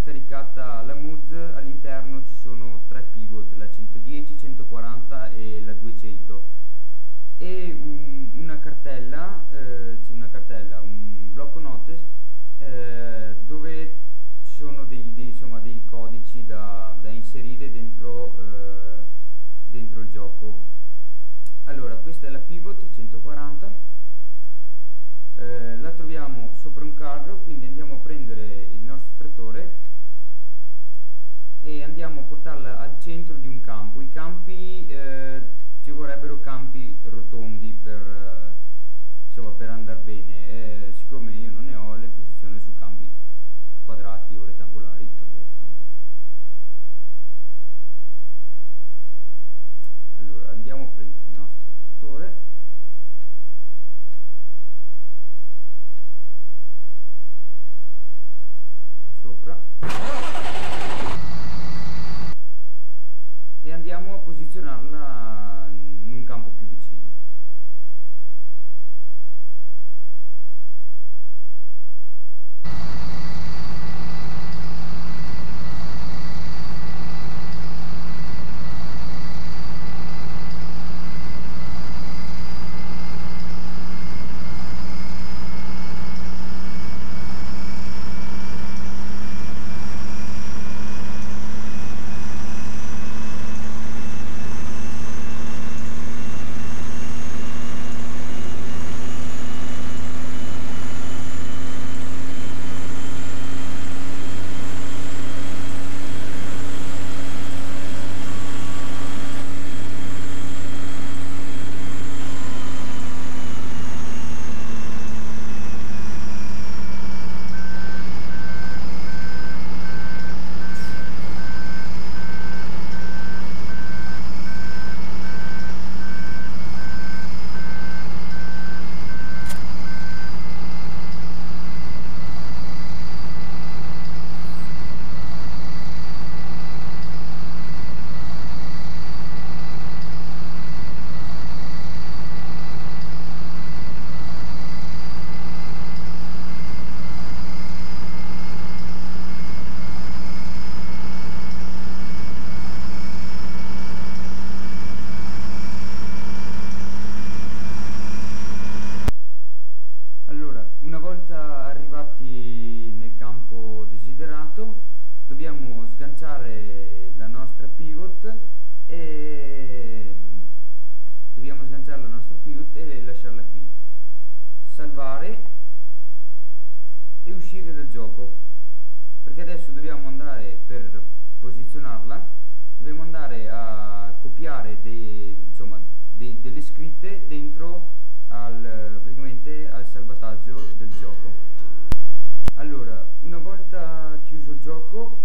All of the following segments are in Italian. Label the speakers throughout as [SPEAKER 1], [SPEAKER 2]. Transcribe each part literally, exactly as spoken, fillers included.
[SPEAKER 1] scaricata la mod, all'interno ci sono tre pivot, la centodieci, centoquaranta e la duecento, e un, una cartella, eh, c'è una cartella, un blocco note eh, dove ci sono dei, dei, insomma, dei codici da, da inserire dentro, eh, dentro il gioco. Allora, questa è la pivot centoquaranta, eh, la troviamo sopra un carro, quindi andiamo a prendere il nostro trattore e andiamo a portarla al centro di un campo. I campi, eh, ci vorrebbero campi rotondi per, eh, insomma, per andare bene, eh, siccome io non ne ho, le posiziono su campi quadrati o rettangolari, perché allora andiamo a prendere il nostro trattore, sopra, e andiamo a posizionarla in un campo più vicino. Una volta arrivati nel campo desiderato, dobbiamo sganciare la nostra pivot e dobbiamo sganciare la nostra pivot e lasciarla qui, salvare e uscire dal gioco, perché adesso dobbiamo andare, per posizionarla dobbiamo andare a copiare dei, insomma, dei, delle scritte dentro al, praticamente al salvataggio del gioco. Allora, una volta chiuso il gioco,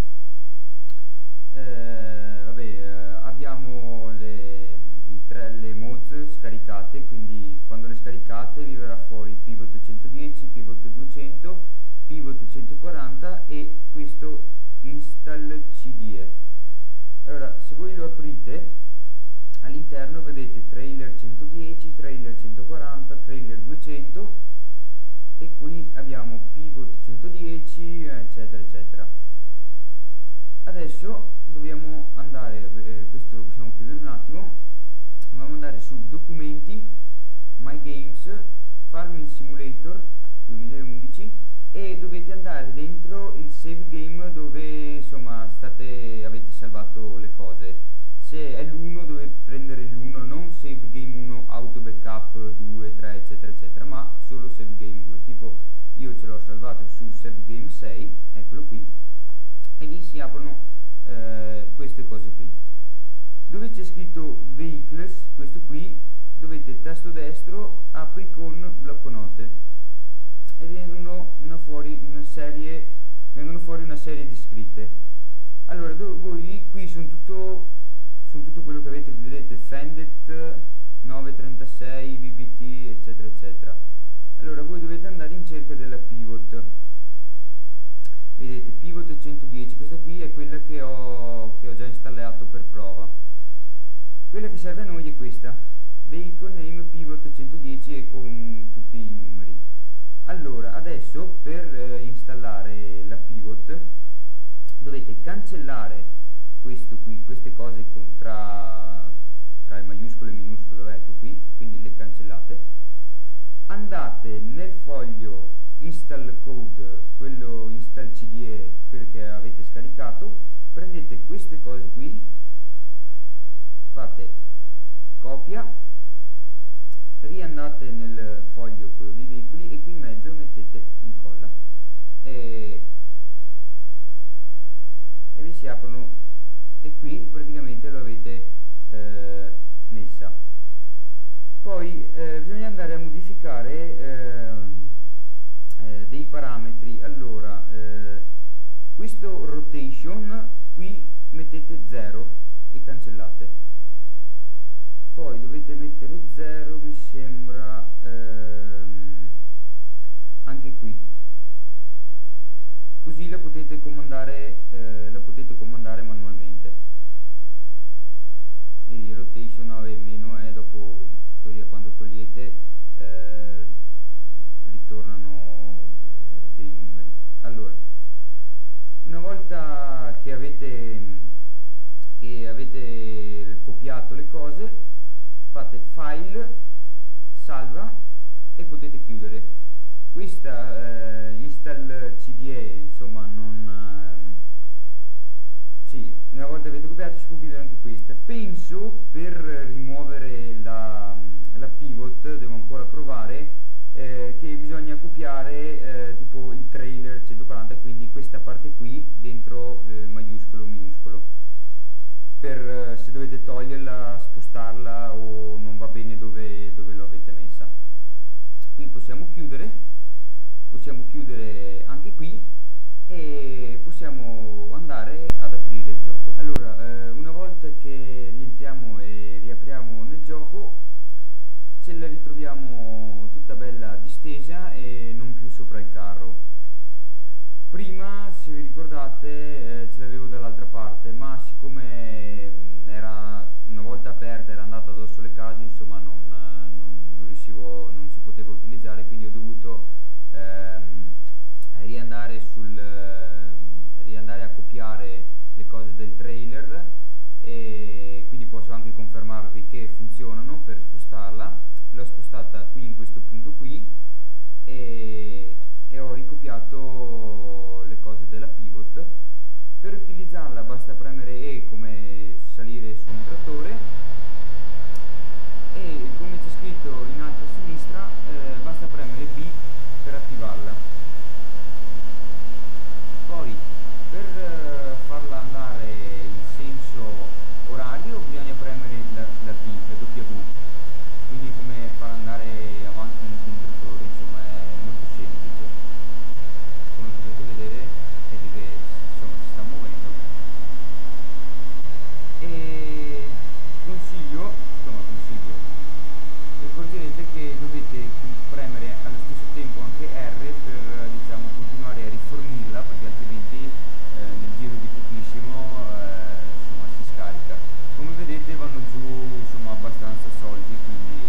[SPEAKER 1] eh, vabbè, eh, abbiamo le, i tre, le mod scaricate, quindi quando le scaricate vi verrà fuori pivot centodieci, pivot duecento, pivot centoquaranta e questo install C D E. Allora, se voi lo aprite, all'interno vedete trailer centodieci, trailer centoquaranta, trailer duecento e qui abbiamo pivot centodieci, eccetera eccetera. Adesso dobbiamo andare, eh, questo lo possiamo chiudere un attimo, dobbiamo andare su documenti, my games, farming simulator duemilaundici e dovete andare dentro il save game dove insomma state, avete salvato le cose. Se è l'uno dovete prendere l'uno, non save game uno, auto backup due, tre eccetera eccetera, ma solo save game due. Tipo io ce l'ho salvato su save game sei, eccolo qui, e vi si aprono eh, queste cose qui. Dove c'è scritto vehicles, questo qui, dovete tasto destro, apri con blocco note e vengono una fuori una serie, vengono fuori una serie di scritte. Allora voi qui sono tutto su tutto quello che avete, vedete Fendet novecentotrentasei, B B T eccetera eccetera. Allora voi dovete andare in cerca della pivot, vedete pivot centodieci, questa qui è quella che ho, che ho già installato per prova. Quella che serve a noi è questa, vehicle name pivot centodieci e con tutti i numeri. Allora adesso per eh, installare la pivot dovete cancellare questo qui, queste cose con tra, tra il maiuscolo e il minuscolo, ecco qui, quindi le cancellate, andate nel foglio install code, quello install C D E, quello che avete scaricato, prendete queste cose qui, fate copia, riandate nel foglio quello dei veicoli e qui in mezzo mettete incolla e, e vi si aprono, e qui praticamente lo avete eh, messa. Poi eh, bisogna andare a modificare eh, eh, dei parametri. Allora eh, questo rotation qui mettete zero e cancellate, poi dovete mettere zero mi sembra ehm, anche qui, così la potete comandare eh, la potete comandare manualmente. E rotation nove meno è dopo, in quando togliete eh, ritornano eh, dei numeri. Allora, una volta che avete che avete copiato le cose, fate file, salva e potete chiudere. Questa eh, install C D E, insomma, non eh, sì, una volta che avete copiato si può chiudere anche questa. Penso per rimuovere la, la pivot, devo ancora provare, eh, che bisogna copiare eh, tipo il trailer centoquaranta, quindi questa parte qui dentro eh, maiuscolo minuscolo, per eh, se dovete toglierla, spostarla o non va bene dove, dove lo avete messa. Qui possiamo chiudere, possiamo chiudere anche qui e possiamo andare ad aprire il gioco. Allora, eh, una volta che rientriamo e riapriamo nel gioco, ce la ritroviamo tutta bella distesa e non più sopra il carro. Prima, se vi ricordate, eh, ce l'avevo dall'altra parte, ma siccome mh, era una volta aperta, era andata addosso alle case, insomma non, non riuscivo, non si poteva utilizzare, quindi ho dovuto ehm, riandare sul eh, riandare a copiare le cose del trailer, e quindi posso anche confermarvi che funzionano. Per spostarla l'ho spostata qui in questo punto qui e, e ho ricopiato le cose della pivot. Per utilizzarla basta premere E come salire su un trattore e, come c'è scritto in alto a sinistra, eh, basta premere B per attivarla. Poi per uh, farla andare in senso orario bisogna premere la, la T, la W, quindi come far andare avanti un controllore, insomma è molto semplice. Come potete vedere, vedete che insomma si sta muovendo. E consiglio, insomma consiglio, vi accorgerete che dovete premere allo stesso tempo anche R per, diciamo, continuare a rifornirla, perché altrimenti eh, nel giro di pochissimo eh, insomma si scarica. Come vedete vanno giù insomma abbastanza soldi, quindi